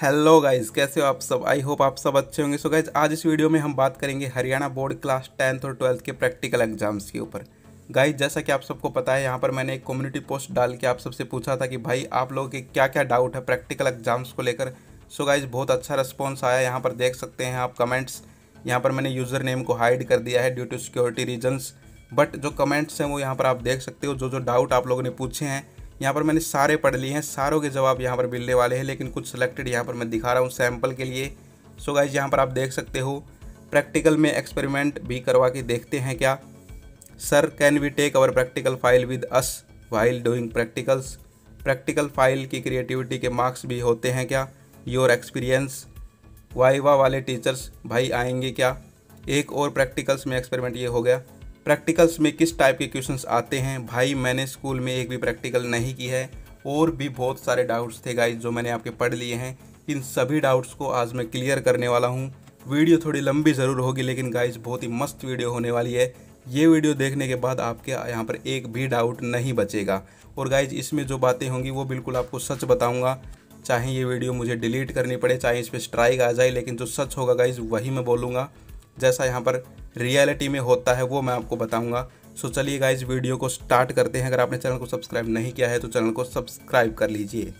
Hello guys, कैसे हो आप सब। आई होप आप सब अच्छे होंगे। सो गाइस, आज इस वीडियो में हम बात करेंगे हरियाणा बोर्ड क्लास 10th और 12th के प्रैक्टिकल एग्जाम्स के ऊपर। गाइस, जैसा कि आप सबको पता है, यहाँ पर मैंने एक कम्युनिटी पोस्ट डाल के आप सबसे पूछा था कि भाई आप लोगों के क्या क्या डाउट है प्रैक्टिकल एग्जाम्स को लेकर। सो गाइस, बहुत अच्छा रिस्पॉन्स आया। यहाँ पर देख सकते हैं आप कमेंट्स। यहाँ पर मैंने यूज़र नेम को हाइड कर दिया है due to security reasons, but जो कमेंट्स हैं वो यहाँ पर आप देख सकते हो। जो जो डाउट आप लोगों ने पूछे हैं यहाँ पर मैंने सारे पढ़ लिए हैं, सारों के जवाब यहाँ पर मिलने वाले हैं, लेकिन कुछ सिलेक्टेड यहाँ पर मैं दिखा रहा हूँ सैम्पल के लिए। सो गाइज, यहाँ पर आप देख सकते हो प्रैक्टिकल में एक्सपेरिमेंट भी करवा के देखते हैं क्या। Sir, can we take our practical file with us while doing practicals. Practical file की क्रिएटिविटी के मार्क्स भी होते हैं क्या। Your experience. वाइवा वाले टीचर्स भाई आएंगे क्या। एक और प्रैक्टिकल्स में एक्सपेरिमेंट ये हो गया। प्रैक्टिकल्स में किस टाइप के क्वेश्चंस आते हैं भाई, मैंने स्कूल में एक भी प्रैक्टिकल नहीं की है। और भी बहुत सारे डाउट्स थे गाइज जो मैंने आपके पढ़ लिए हैं। इन सभी डाउट्स को आज मैं क्लियर करने वाला हूँ। वीडियो थोड़ी लंबी ज़रूर होगी, लेकिन गाइज बहुत ही मस्त वीडियो होने वाली है। ये वीडियो देखने के बाद आपके यहाँ पर एक भी डाउट नहीं बचेगा। और गाइज, इसमें जो बातें होंगी वो बिल्कुल आपको सच बताऊँगा। चाहे ये वीडियो मुझे डिलीट करनी पड़े, चाहे इस पर स्ट्राइक आ जाए, लेकिन जो सच होगा गाइज वही मैं बोलूँगा। जैसा यहाँ पर रियलिटी में होता है वो मैं आपको बताऊंगा। सो चलिए गाइज, वीडियो को स्टार्ट करते हैं। अगर आपने चैनल को सब्सक्राइब नहीं किया है तो चैनल को सब्सक्राइब कर लीजिए।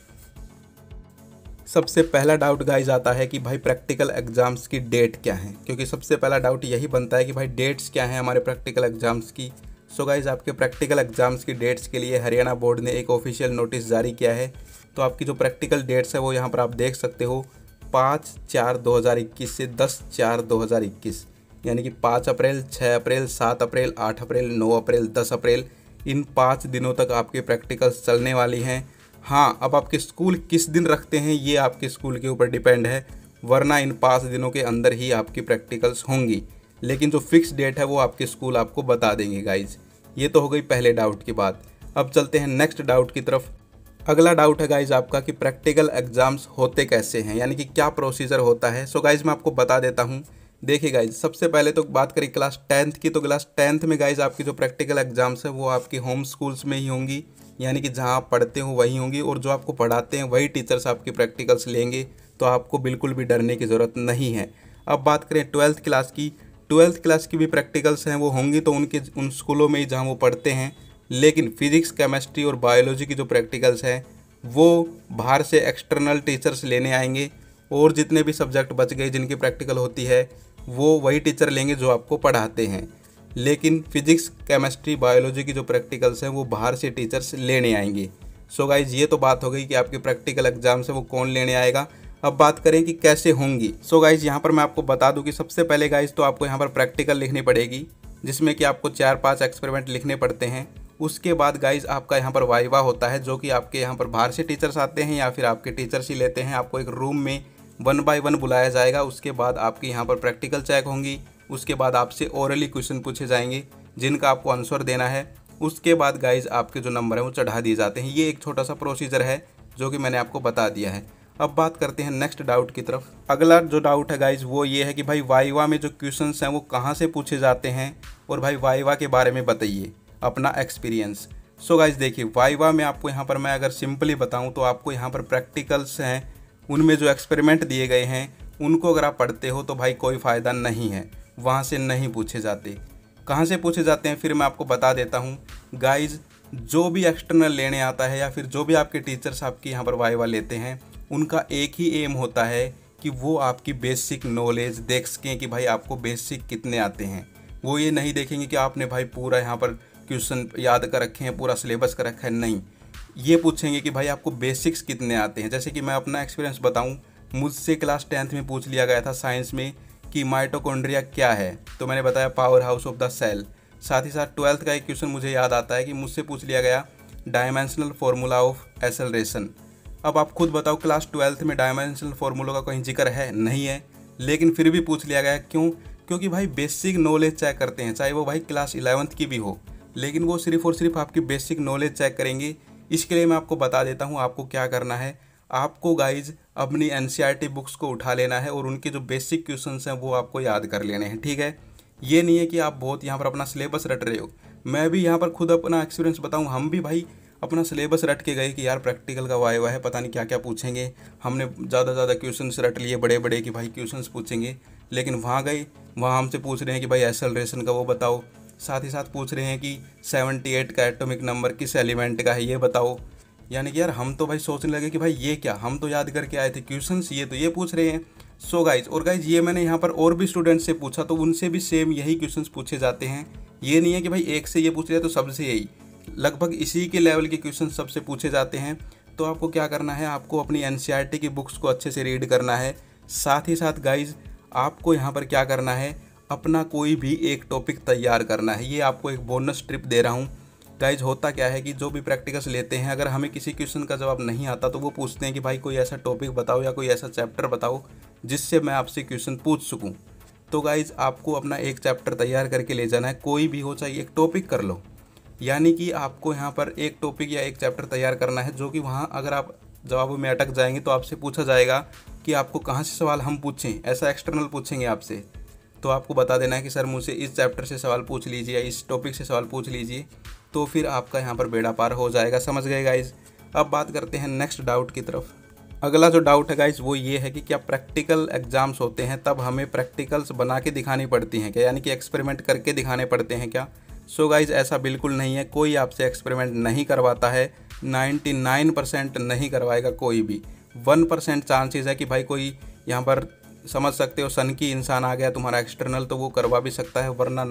सबसे पहला डाउट गाइज आता है कि भाई प्रैक्टिकल एग्जाम्स की डेट क्या है, क्योंकि सबसे पहला डाउट यही बनता है कि भाई डेट्स क्या हैं हमारे प्रैक्टिकल एग्जाम्स की। सो गाइज, आपके प्रैक्टिकल एग्जाम्स की डेट्स के लिए हरियाणा बोर्ड ने एक ऑफिशियल नोटिस जारी किया है। तो आपकी जो प्रैक्टिकल डेट्स है वो यहाँ पर आप देख सकते हो। 5/4/2021 से 10/4/2021, यानी कि 5 अप्रैल, 6 अप्रैल, 7 अप्रैल, 8 अप्रैल, 9 अप्रैल, 10 अप्रैल, इन 5 दिनों तक आपके प्रैक्टिकल्स चलने वाली हैं। हाँ, अब आपके स्कूल किस दिन रखते हैं ये आपके स्कूल के ऊपर डिपेंड है, वरना इन 5 दिनों के अंदर ही आपकी प्रैक्टिकल्स होंगी। लेकिन जो फिक्स डेट है वो आपके स्कूल आपको बता देंगे गाइज। ये तो हो गई पहले डाउट की बात। अब चलते हैं नेक्स्ट डाउट की तरफ। अगला डाउट है गाइज आपका कि प्रैक्टिकल एग्जाम्स होते कैसे हैं, यानी कि क्या प्रोसीजर होता है। सो गाइज, मैं आपको बता देता हूँ। देखिए गाइज, सबसे पहले तो बात करें क्लास 10th की, तो क्लास 10th में गाइज आपकी जो प्रैक्टिकल एग्जाम्स है वो आपके होम स्कूल्स में ही होंगी, यानी कि जहाँ आप पढ़ते हो वहीं होंगी, और जो आपको पढ़ाते हैं वही टीचर्स आपके प्रैक्टिकल्स लेंगे। तो आपको बिल्कुल भी डरने की ज़रूरत नहीं है। अब बात करें 12th क्लास की, 12th क्लास की भी प्रैक्टिकल्स हैं वो होंगी तो उन स्कूलों में ही जहाँ वो पढ़ते हैं। लेकिन फिजिक्स, केमिस्ट्री और बायोलॉजी की जो प्रैक्टिकल्स हैं वो बाहर से एक्सटर्नल टीचर्स लेने आएंगे, और जितने भी सब्जेक्ट बच गए जिनकी प्रैक्टिकल होती है वो वही टीचर लेंगे जो आपको पढ़ाते हैं। लेकिन फिजिक्स, केमिस्ट्री, बायोलॉजी की जो प्रैक्टिकल्स हैं वो बाहर से टीचर्स लेने आएंगे। सो गाइज, ये तो बात हो गई कि आपके प्रैक्टिकल एग्जाम से वो कौन लेने आएगा। अब बात करें कि कैसे होंगी। सो गाइज, यहाँ पर मैं आपको बता दूं कि सबसे पहले गाइज तो आपको यहाँ पर प्रैक्टिकल लिखनी पड़ेगी, जिसमें कि आपको 4-5 एक्सपेरिमेंट लिखने पड़ते हैं। उसके बाद गाइज आपका यहाँ पर वाइवा होता है, जो कि आपके यहाँ पर बाहर से टीचर्स आते हैं या फिर आपके टीचर्स ही लेते हैं। आपको एक रूम में 1 बाय 1 बुलाया जाएगा। उसके बाद आपके यहाँ पर प्रैक्टिकल चेक होंगी। उसके बाद आपसे ओरली क्वेश्चन पूछे जाएंगे जिनका आपको आंसर देना है। उसके बाद गाइज आपके जो नंबर है वो चढ़ा दिए जाते हैं। ये एक छोटा सा प्रोसीजर है जो कि मैंने आपको बता दिया है। अब बात करते हैं नेक्स्ट डाउट की तरफ। अगला जो डाउट है गाइज वो ये है कि भाई वाइवा में जो क्वेश्चंस हैं वो कहाँ से पूछे जाते हैं, और भाई वाइवा के बारे में बताइए अपना एक्सपीरियंस। सो गाइज देखिए, वाइवा में आपको यहाँ पर मैं अगर सिंपली बताऊँ तो आपको यहाँ पर प्रैक्टिकल्स हैं, उनमें जो एक्सपेरिमेंट दिए गए हैं उनको अगर आप पढ़ते हो तो भाई कोई फ़ायदा नहीं है, वहाँ से नहीं पूछे जाते। कहाँ से पूछे जाते हैं फिर मैं आपको बता देता हूँ गाइज। जो भी एक्सटर्नल लेने आता है या फिर जो भी आपके टीचर्स आपके यहाँ पर वाइवा लेते हैं, उनका एक ही एम होता है कि वो आपकी बेसिक नॉलेज देख सकें कि भाई आपको बेसिक कितने आते हैं। वो ये नहीं देखेंगे कि आपने भाई पूरा यहाँ पर क्वेश्चन याद कर रखे हैं, पूरा सिलेबस कर रखा है, नहीं। ये पूछेंगे कि भाई आपको बेसिक्स कितने आते हैं। जैसे कि मैं अपना एक्सपीरियंस बताऊं, मुझसे क्लास 10th में पूछ लिया गया था साइंस में कि माइटोकॉन्ड्रिया क्या है, तो मैंने बताया powerhouse of the cell. साथ ही साथ 12th का एक क्वेश्चन मुझे याद आता है कि मुझसे पूछ लिया गया डायमेंशनल फार्मूला ऑफ एक्सेलरेशन। अब आप खुद बताओ, क्लास 12th में डायमेंशनल फार्मूला का कहीं जिक्र है? नहीं है, लेकिन फिर भी पूछ लिया गया। क्यों? क्योंकि भाई बेसिक नॉलेज चेक करते हैं, चाहे वो भाई क्लास 11th की भी हो, लेकिन वो सिर्फ और सिर्फ आपकी बेसिक नॉलेज चेक करेंगे। इसके लिए मैं आपको बता देता हूँ आपको क्या करना है। आपको गाइज अपनी एनसीईआरटी बुक्स को उठा लेना है और उनके जो बेसिक क्वेश्चंस हैं वो आपको याद कर लेने हैं, ठीक है। ये नहीं है कि आप बहुत यहाँ पर अपना सिलेबस रट रहे हो। मैं भी यहाँ पर खुद अपना एक्सपीरियंस बताऊँ, हम भी भाई अपना सिलेबस रट के गए कि यार प्रैक्टिकल का वाइवा है, पता नहीं क्या क्या पूछेंगे। हमने ज़्यादा ज़्यादा क्वेश्चंस रट लिए बड़े बड़े कि भाई क्वेश्चंस पूछेंगे, लेकिन वहाँ गए, वहाँ हमसे पूछ रहे हैं कि भाई एक्सेलरेशन का वो बताओ, साथ ही साथ पूछ रहे हैं कि 78 का एटॉमिक नंबर किस एलिमेंट का है ये बताओ। यानी कि यार हम तो भाई सोचने लगे कि भाई ये क्या, हम तो याद करके आए थे क्वेश्चंस, ये तो ये पूछ रहे हैं। सो गाइज, और गाइज ये मैंने यहाँ पर और भी स्टूडेंट से पूछा तो उनसे भी सेम यही क्वेश्चंस पूछे जाते हैं। ये नहीं है कि भाई एक से ये पूछ रहे तो सबसे यही, लगभग इसी के लेवल के क्वेश्चन सबसे पूछे जाते हैं। तो आपको क्या करना है, आपको अपनी एनसीईआरटी की बुक्स को अच्छे से रीड करना है। साथ ही साथ गाइज आपको यहाँ पर क्या करना है, अपना कोई भी एक टॉपिक तैयार करना है। ये आपको एक बोनस ट्रिप दे रहा हूँ गाइज। होता क्या है कि जो भी प्रैक्टिकल्स लेते हैं, अगर हमें किसी क्वेश्चन का जवाब नहीं आता तो वो पूछते हैं कि भाई कोई ऐसा टॉपिक बताओ या कोई ऐसा चैप्टर बताओ जिससे मैं आपसे क्वेश्चन पूछ सकूं। तो गाइज आपको अपना एक चैप्टर तैयार करके ले जाना है, कोई भी हो, चाहे एक टॉपिक कर लो। यानी कि आपको यहाँ पर एक टॉपिक या एक चैप्टर तैयार करना है जो कि वहाँ अगर आप जवाबों में अटक जाएंगे तो आपसे पूछा जाएगा कि आपको कहाँ से सवाल हम पूछें, ऐसा एक्सटर्नल पूछेंगे आपसे। तो आपको बता देना है कि सर मुझसे इस चैप्टर से सवाल पूछ लीजिए या इस टॉपिक से सवाल पूछ लीजिए, तो फिर आपका यहाँ पर बेड़ा पार हो जाएगा। समझ गए गाइज। अब बात करते हैं नेक्स्ट डाउट की तरफ। अगला जो डाउट है गाइज वो ये है कि क्या प्रैक्टिकल एग्जाम्स होते हैं तब हमें प्रैक्टिकल्स बना के दिखानी पड़ती हैं क्या, यानी कि एक्सपेरिमेंट करके दिखाने पड़ते हैं क्या। सो गाइज ऐसा बिल्कुल नहीं है, कोई आपसे एक्सपेरिमेंट नहीं करवाता है। 99% नहीं करवाएगा कोई भी। 1% चांसेस है कि भाई कोई यहाँ पर समझ सकते हो सन की इंसान आ गया तुम्हारा एक्सटर्नल तो वो करवा भी सकता है, वरना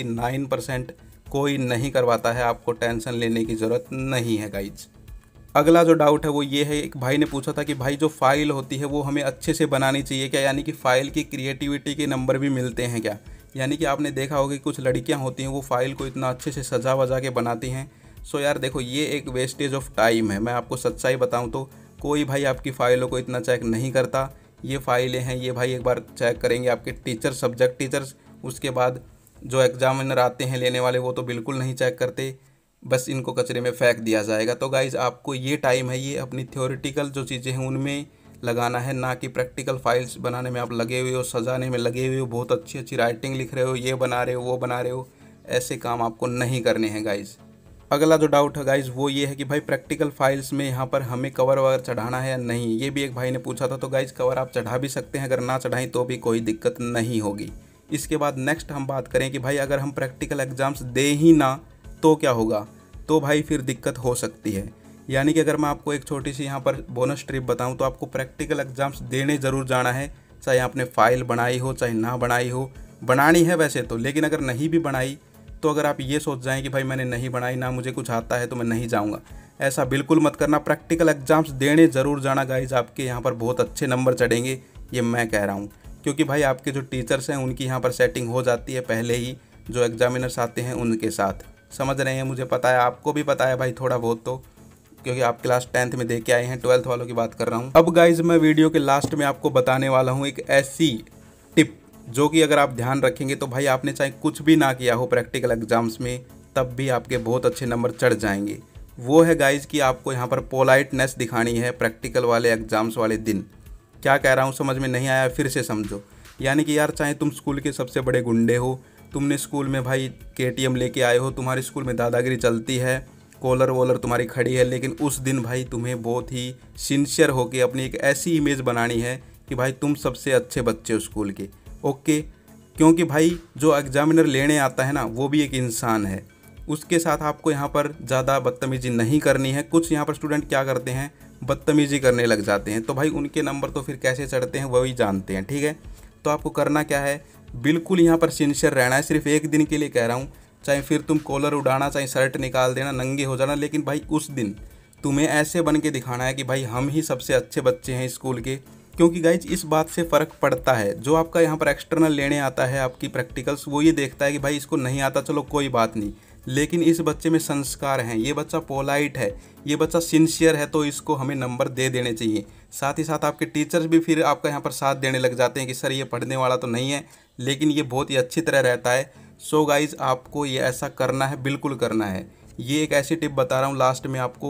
99% कोई नहीं करवाता है। आपको टेंशन लेने की ज़रूरत नहीं है गाइज। अगला जो डाउट है वो ये है, एक भाई ने पूछा था कि भाई जो फाइल होती है वो हमें अच्छे से बनानी चाहिए क्या, यानी कि फ़ाइल की क्रिएटिविटी के नंबर भी मिलते हैं क्या। यानी कि आपने देखा होगा कि कुछ लड़कियां होती हैं वो फाइल को इतना अच्छे से सजा वजा के बनाती हैं। सो यार देखो ये एक वेस्टेज ऑफ टाइम है। मैं आपको सच्चाई बताऊं तो कोई भाई आपकी फ़ाइलों को इतना चेक नहीं करता। ये फाइलें हैं, ये भाई एक बार चेक करेंगे आपके टीचर, सब्जेक्ट टीचर्स। उसके बाद जो एग्जामिनर आते हैं लेने वाले वो तो बिल्कुल नहीं चेक करते, बस इनको कचरे में फेंक दिया जाएगा। तो गाइज़ आपको ये टाइम है ये अपनी थ्योरेटिकल जो चीज़ें हैं उनमें लगाना है, ना कि प्रैक्टिकल फाइल्स बनाने में आप लगे हुए हो, सजाने में लगे हुए हो, बहुत अच्छी अच्छी राइटिंग लिख रहे हो, ये बना रहे हो, वो बना रहे हो। ऐसे काम आपको नहीं करने हैं गाइज़। अगला जो डाउट है गाइज़ वो ये है कि भाई प्रैक्टिकल फाइल्स में यहाँ पर हमें कवर वगैरह चढ़ाना है या नहीं, ये भी एक भाई ने पूछा था। तो गाइज़ कवर आप चढ़ा भी सकते हैं, अगर ना चढ़ाएं तो भी कोई दिक्कत नहीं होगी। इसके बाद नेक्स्ट हम बात करें कि भाई अगर हम प्रैक्टिकल एग्ज़ाम्स दे ही ना तो क्या होगा, तो भाई फिर दिक्कत हो सकती है। यानी कि अगर मैं आपको एक छोटी सी यहाँ पर बोनस ट्रिप बताऊँ तो आपको प्रैक्टिकल एग्ज़ाम्स देने ज़रूर जाना है, चाहे आपने फ़ाइल बनाई हो चाहे ना बनाई हो। बनानी है वैसे तो, लेकिन अगर नहीं भी बनाई तो अगर आप ये सोच जाएं कि भाई मैंने नहीं बनाई, ना मुझे कुछ आता है तो मैं नहीं जाऊँगा, ऐसा बिल्कुल मत करना। प्रैक्टिकल एग्ज़ाम्स देने ज़रूर जाना गाइज, आपके यहाँ पर बहुत अच्छे नंबर चढ़ेंगे, ये मैं कह रहा हूँ। क्योंकि भाई आपके जो टीचर्स हैं उनकी यहाँ पर सेटिंग हो जाती है पहले ही जो एग्जामिनर्स आते हैं उनके साथ। समझ रहे हैं, मुझे पता है, आपको भी पता है भाई थोड़ा बहुत तो, क्योंकि आप क्लास 10th में दे के आए हैं। 12th वालों की बात कर रहा हूँ। अब गाइज मैं वीडियो के लास्ट में आपको बताने वाला हूँ एक ऐसी टिप जो कि अगर आप ध्यान रखेंगे तो भाई आपने चाहे कुछ भी ना किया हो प्रैक्टिकल एग्जाम्स में तब भी आपके बहुत अच्छे नंबर चढ़ जाएंगे। वो है गाइज कि आपको यहाँ पर पोलाइटनेस दिखानी है प्रैक्टिकल वाले एग्जाम्स वाले दिन। क्या कह रहा हूँ समझ में नहीं आया, फिर से समझो। यानी कि यार चाहे तुम स्कूल के सबसे बड़े गुंडे हो, तुमने स्कूल में भाई KTM लेके आए हो, तुम्हारे स्कूल में दादागिरी चलती है, कॉलर वॉलर तुम्हारी खड़ी है, लेकिन उस दिन भाई तुम्हें बहुत ही सिंसियर होकर अपनी एक ऐसी इमेज बनानी है कि भाई तुम सबसे अच्छे बच्चे हो स्कूल के। ओके, क्योंकि भाई जो एग्जामिनर लेने आता है ना वो भी एक इंसान है, उसके साथ आपको यहाँ पर ज़्यादा बदतमीजी नहीं करनी है। कुछ यहाँ पर स्टूडेंट क्या करते हैं, बदतमीजी करने लग जाते हैं, तो भाई उनके नंबर तो फिर कैसे चढ़ते हैं वही जानते हैं। ठीक है, तो आपको करना क्या है, बिल्कुल यहाँ पर सिंसियर रहना है। सिर्फ एक दिन के लिए कह रहा हूँ, चाहे फिर तुम कॉलर उड़ाना, चाहे शर्ट निकाल देना, नंगे हो जाना, लेकिन भाई उस दिन तुम्हें ऐसे बन के दिखाना है कि भाई हम ही सबसे अच्छे बच्चे हैं स्कूल के। क्योंकि गाइज इस बात से फ़र्क पड़ता है, जो आपका यहाँ पर एक्सटर्नल लेने आता है आपकी प्रैक्टिकल्स, वो ये देखता है कि भाई इसको नहीं आता, चलो कोई बात नहीं, लेकिन इस बच्चे में संस्कार हैं, ये बच्चा पोलाइट है, ये बच्चा सिंसियर है, तो इसको हमें नंबर दे देने चाहिए। साथ ही साथ आपके टीचर्स भी फिर आपका यहाँ पर साथ देने लग जाते हैं कि सर ये पढ़ने वाला तो नहीं है, लेकिन ये बहुत ही अच्छी तरह रहता है। सो गाइज आपको ये ऐसा करना है, बिल्कुल करना है। ये एक ऐसी टिप बता रहा हूँ लास्ट में आपको,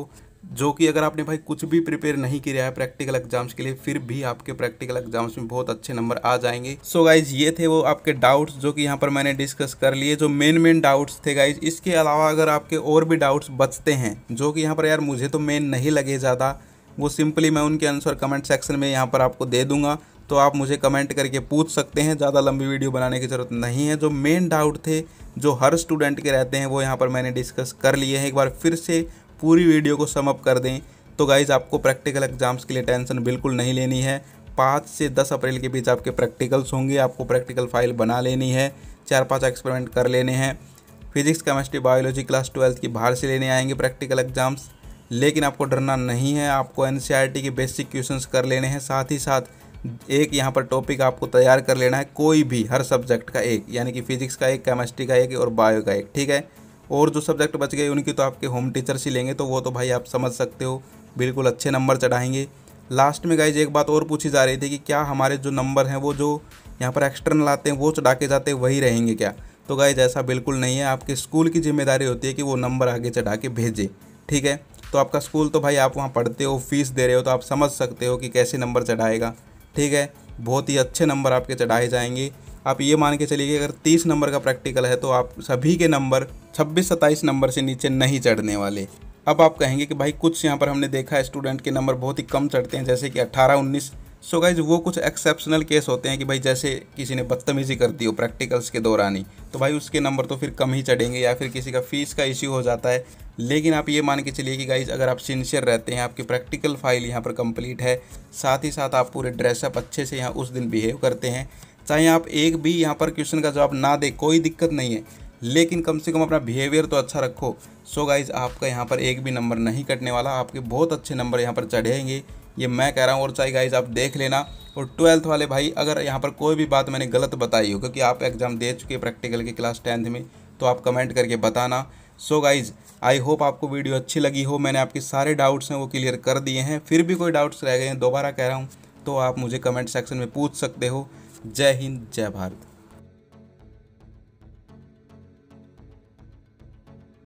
जो कि अगर आपने भाई कुछ भी प्रिपेयर नहीं किया है प्रैक्टिकल एग्जाम्स के लिए, फिर भी आपके प्रैक्टिकल एग्जाम्स में बहुत अच्छे नंबर आ जाएंगे। सो गाइज ये थे वो आपके डाउट्स जो कि यहाँ पर मैंने डिस्कस कर लिए, जो मेन डाउट्स थे गाइज। इसके अलावा अगर आपके और भी डाउट्स बचते हैं जो कि यहाँ पर यार मुझे तो मेन नहीं लगे ज़्यादा, वो सिंपली मैं उनके आंसर कमेंट सेक्शन में यहाँ पर आपको दे दूंगा, तो आप मुझे कमेंट करके पूछ सकते हैं। ज़्यादा लंबी वीडियो बनाने की ज़रूरत नहीं है। जो मेन डाउट थे जो हर स्टूडेंट के रहते हैं वो यहाँ पर मैंने डिस्कस कर लिए हैं। एक बार फिर से पूरी वीडियो को सम अप कर दें तो गाइज आपको प्रैक्टिकल एग्जाम्स के लिए टेंशन बिल्कुल नहीं लेनी है। 5 से 10 अप्रैल के बीच आपके प्रैक्टिकल्स होंगे। आपको प्रैक्टिकल फाइल बना लेनी है, 4-5 एक्सपेरिमेंट कर लेने हैं। फिजिक्स, केमिस्ट्री, बायोलॉजी क्लास 12 की बाहर से लेने आएंगे प्रैक्टिकल एग्जाम्स, लेकिन आपको डरना नहीं है। आपको एनसीईआरटी के बेसिक क्वेश्चंस कर लेने हैं, साथ ही साथ एक यहाँ पर टॉपिक आपको तैयार कर लेना है, कोई भी हर सब्जेक्ट का एक, यानी कि फिजिक्स का एक, केमिस्ट्री का एक और बायो का एक, ठीक है। और जो सब्जेक्ट बच गए उनकी तो आपके होम टीचर्स ही लेंगे, तो वो तो भाई आप समझ सकते हो बिल्कुल अच्छे नंबर चढ़ाएंगे। लास्ट में गाइज एक बात और पूछी जा रही थी कि क्या हमारे जो नंबर हैं वो जो यहाँ पर एक्सटर्नल आते हैं वो चढ़ा के जाते हैं वही रहेंगे क्या? तो गाइज ऐसा बिल्कुल नहीं है। आपके स्कूल की जिम्मेदारी होती है कि वो नंबर आगे चढ़ा के भेजे, ठीक है। तो आपका स्कूल तो भाई आप वहाँ पढ़ते हो, फीस दे रहे हो, तो आप समझ सकते हो कि कैसे नंबर चढ़ाएगा, ठीक है। बहुत ही अच्छे नंबर आपके चढ़ाए जाएंगे। आप ये मान के चलिए कि अगर 30 नंबर का प्रैक्टिकल है तो आप सभी के नंबर 26-27 नंबर से नीचे नहीं चढ़ने वाले। अब आप कहेंगे कि भाई कुछ यहाँ पर हमने देखा है स्टूडेंट के नंबर बहुत ही कम चढ़ते हैं, जैसे कि 18-19। सो गाइज वो कुछ एक्सेप्शनल केस होते हैं कि भाई जैसे किसी ने बदतमीजी कर दी हो प्रैक्टिकल्स के दौरान ही, तो भाई उसके नंबर तो फिर कम ही चढ़ेंगे, या फिर किसी का फीस का इश्यू हो जाता है। लेकिन आप ये मान के चलिए कि गाइज अगर आप सिंसियर रहते हैं, आपकी प्रैक्टिकल फाइल यहाँ पर कंप्लीट है, साथ ही साथ आप पूरे ड्रेसअप अच्छे से यहाँ उस दिन बिहेव करते हैं, चाहे आप एक भी यहाँ पर क्वेश्चन का जवाब ना दे कोई दिक्कत नहीं है, लेकिन कम से कम अपना बिहेवियर तो अच्छा रखो। सो गाइज आपका यहाँ पर एक भी नंबर नहीं कटने वाला, आपके बहुत अच्छे नंबर यहाँ पर चढ़ेंगे, ये मैं कह रहा हूँ। और चाहे गाइज आप देख लेना। और 12th वाले भाई अगर यहाँ पर कोई भी बात मैंने गलत बताई हो, क्योंकि आप एग्ज़ाम दे चुके हैं प्रैक्टिकल की क्लास 10th में, तो आप कमेंट करके बताना। सो गाइज आई होप आपको वीडियो अच्छी लगी हो। मैंने आपके सारे डाउट्स हैं वो क्लियर कर दिए हैं। फिर भी कोई डाउट्स रह गए हैं, दोबारा कह रहा हूँ, तो आप मुझे कमेंट सेक्शन में पूछ सकते हो। जय हिंद, जय भारत।